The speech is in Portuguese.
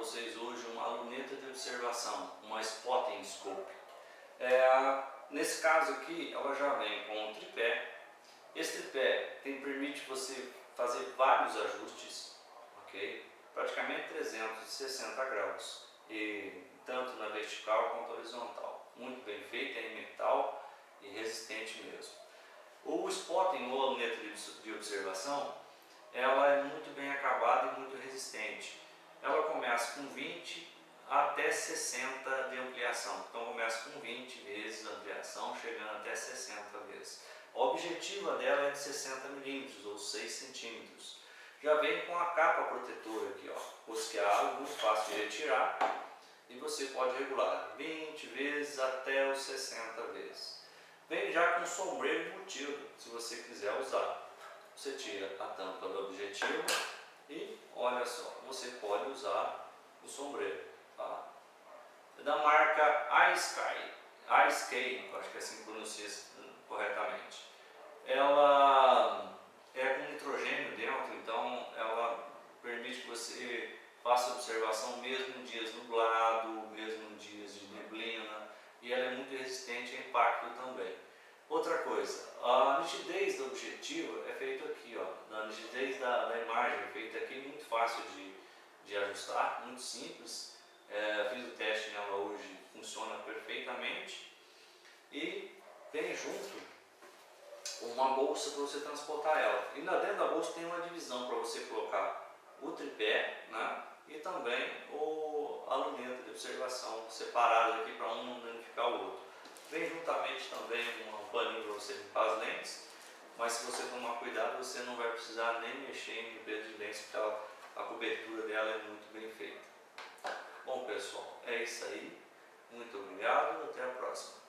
vocês hoje uma luneta de observação, uma spotting scope. Nesse caso aqui, ela já vem com um tripé. Esse tripé permite você fazer vários ajustes, ok? Praticamente 360 graus, e tanto na vertical quanto na horizontal. Muito bem feito, é em metal e resistente mesmo. O spotting, ou a luneta de observação, ela é muito bem acabada e muito resistente. Ela começa com 20 até 60 de ampliação. Então começa com 20 vezes a ampliação, chegando até 60 vezes. A objetiva dela é de 60 milímetros ou 6 centímetros. Já vem com a capa protetora aqui, ó, rosqueado, muito fácil de retirar, e você pode regular 20 vezes até os 60 vezes. Vem já com sombreiro embutido, se você quiser usar. Você tira a tampa do objetivo e olha só, você pode usar o sombreiro, tá? É da marca iSky, acho que assim pronuncia corretamente. Ela é com nitrogênio dentro, então ela permite que você faça observação mesmo em dias nublados, mesmo em dias de neblina, e ela é muito resistente a impacto também. Outra coisa, a nitidez do objetivo é feita aqui, ó, a nitidez da imagem é feita aqui, muito fácil de ajustar, muito simples. Fiz o teste nela hoje, funciona perfeitamente, e vem junto uma bolsa para você transportar ela. E dentro da bolsa tem uma divisão para você colocar o tripé, né, e também a luneta de observação separada aqui para um não danificar o outro. Vem juntamente também um paninho para você limpar as lentes, mas se você tomar cuidado você não vai precisar nem mexer em limpeza de lentes, porque a cobertura dela é muito bem feita. Bom pessoal, é isso aí, muito obrigado, até a próxima.